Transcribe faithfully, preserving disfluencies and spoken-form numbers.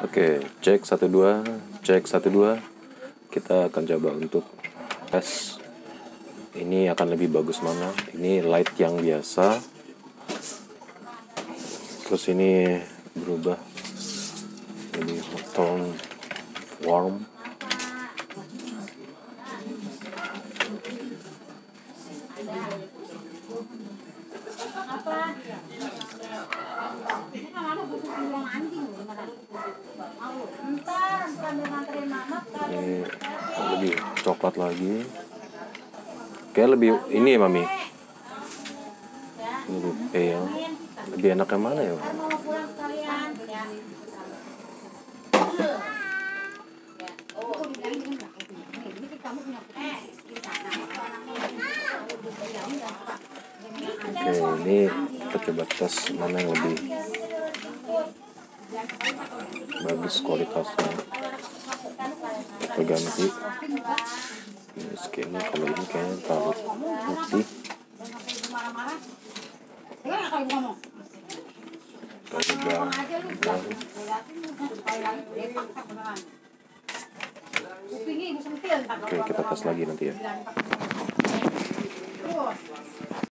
Oke, cek satu dua, cek satu dua. Kita akan coba untuk tes. Ini akan lebih bagus mana? Ini light yang biasa. Terus ini berubah lebih tone warm. Ini lebih coklat lagi. Kayak lebih ini ya mami. Lebih pale. Lebih enak yang mana ya? Oke, ini kita coba tes mana yang lebih bagus kualitasnya. Kita ganti. Ini skin, kalau ini kayaknya terlalu putih. Terlalu Oke, kita tes lagi nanti ya.